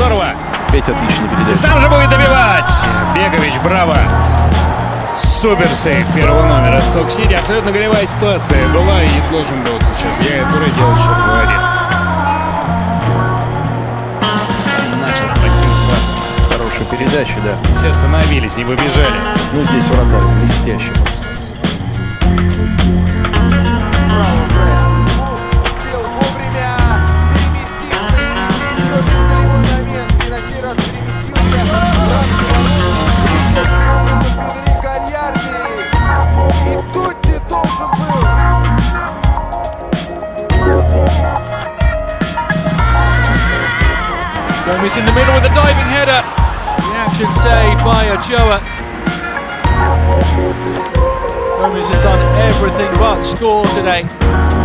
Здорово. Опять отличная передача. Сам же будет добивать. Бегович, браво. Супер сейв первого номера Сток-Сити. Абсолютно голевая ситуация была и должен был сейчас. Я Туре делал счет 2-1. Начал таким классом. Хорошая передача, да. Все остановились, не побежали. Ну, здесь вратарь блестящий. Gomes in the middle with a diving header. The action saved by Ochoa. Gomes has done everything but score today.